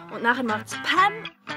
und nachher macht es Pam.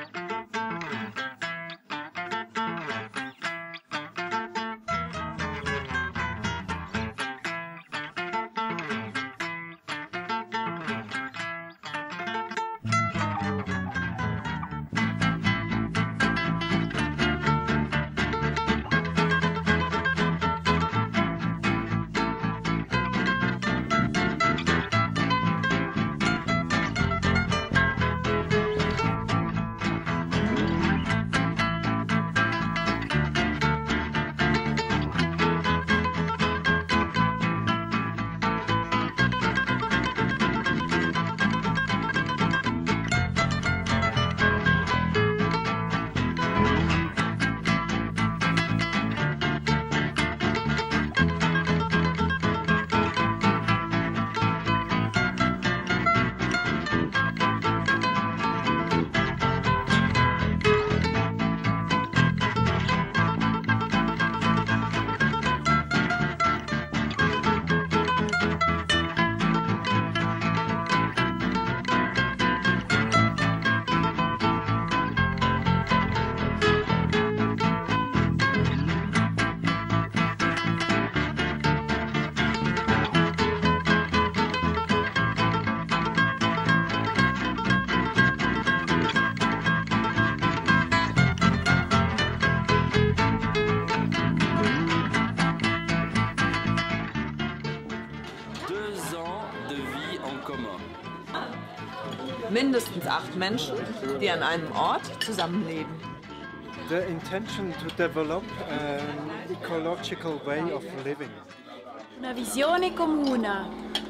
Mindestens 8 Menschen, die an einem Ort zusammenleben. The intention to develop an ecological way of living. Una visione comune.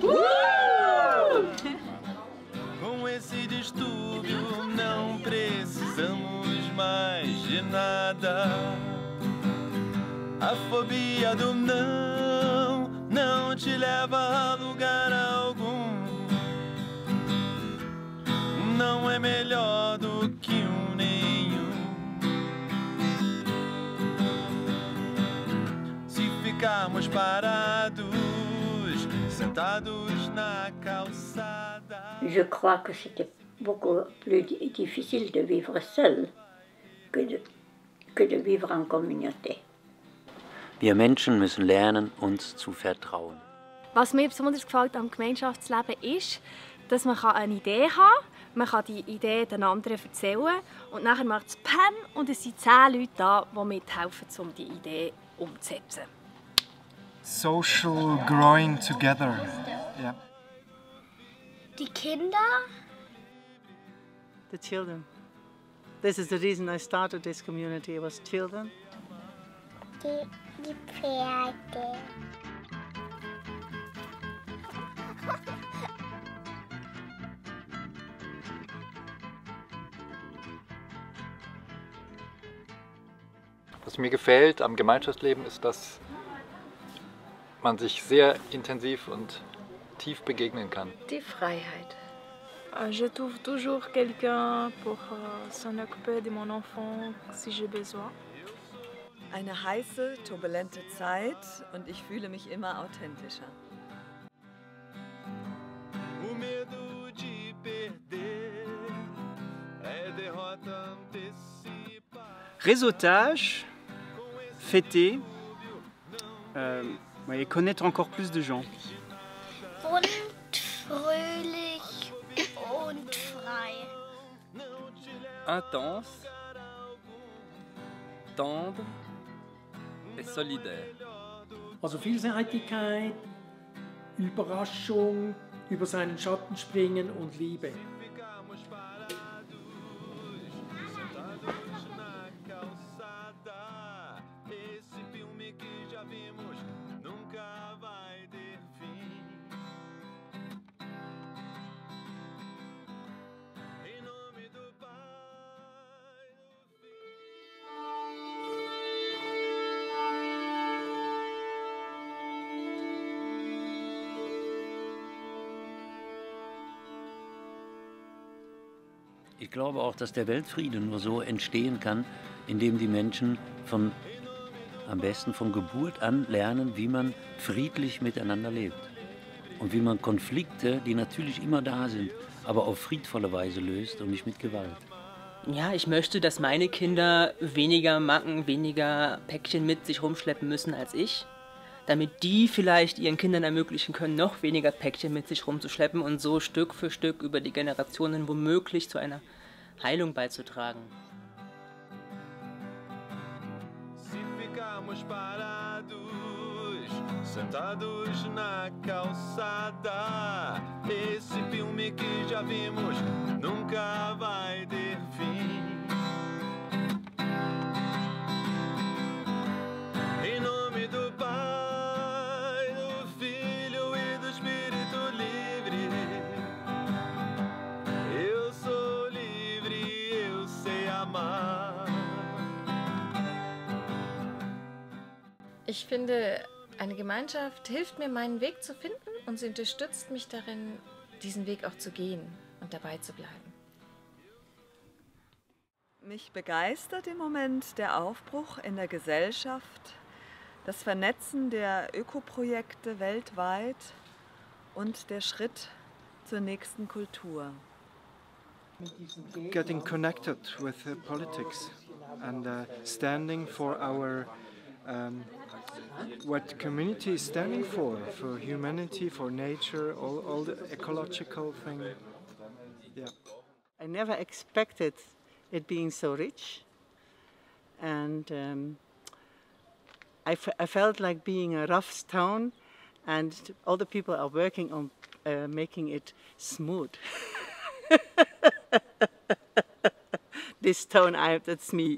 Com esse distúrbio não precisamos mais de nada. A fobia do não te leva a lugar algum. Não é melhor do que nenhum. Se ficarmos parados, sentados na calçada. Je crois que c'était beaucoup plus difficile de vivre seul que de vivre en communauté. Wir Menschen müssen lernen, uns zu vertrauen. Was mir besonders gefällt am Gemeinschaftsleben ist, dass man eine Idee haben kann. Man kann die Idee den anderen erzählen und nachher macht es Pam und es sind 10 Leute da, die mithelfen, um die Idee umzusetzen. Social growing together. Yeah. Die Kinder? The children. This is the reason I started this community. It was children. Die Pferde. Was mir gefällt am Gemeinschaftsleben ist, dass man sich sehr intensiv und tief begegnen kann. Die Freiheit. Je trouve toujours quelqu'un pour s'en occuper de mon enfant si j'ai besoin. Eine heiße, turbulente Zeit und ich fühle mich immer authentischer. O medo de perder é derrota antecipada. Réseautage, fêter et connaître encore plus de gens. Und fröhlich und frei. Intense, tendre et solidaire. Also Vielseitigkeit, Überraschung, über seinen Schatten springen und Liebe. Ich glaube auch, dass der Weltfrieden nur so entstehen kann, indem die Menschen am besten von Geburt an lernen, wie man friedlich miteinander lebt. Und wie man Konflikte, die natürlich immer da sind, aber auf friedvolle Weise löst und nicht mit Gewalt. Ja, ich möchte, dass meine Kinder weniger Macken, weniger Päckchen mit sich rumschleppen müssen als ich, damit die vielleicht ihren Kindern ermöglichen können, noch weniger Päckchen mit sich rumzuschleppen und so Stück für Stück über die Generationen womöglich zu einer Heilung beizutragen. Sentados na calçada, esse filme que já vimos nunca vai ter fim. Em nome do Pai, do Filho e do Espírito livre, eu sou livre, eu sei amar. Ich finde, eine Gemeinschaft hilft mir, meinen Weg zu finden und sie unterstützt mich darin, diesen Weg auch zu gehen und dabei zu bleiben. Mich begeistert im Moment der Aufbruch in der Gesellschaft, das Vernetzen der Ökoprojekte weltweit und der Schritt zur nächsten Kultur. Getting connected with politics and standing for our what community is standing for humanity, for nature, all the ecological thing. Yeah. I never expected it being so rich, and I felt like being a rough stone, and all the people are working on making it smooth. This stone, that's me.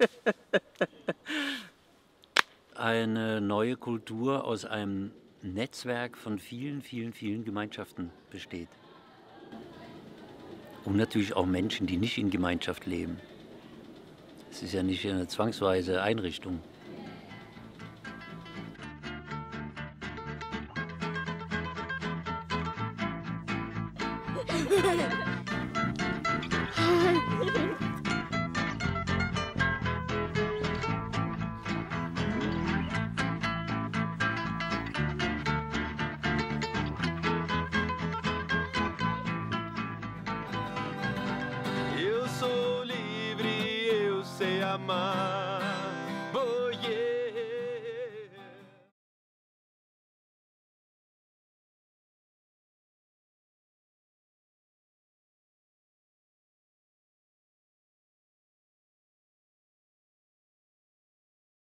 Eine neue Kultur aus einem Netzwerk von vielen, vielen, vielen Gemeinschaften besteht. Und natürlich auch Menschen, die nicht in Gemeinschaft leben. Es ist ja nicht eine zwangsweise Einrichtung. Eu sou livre, eu sei amar.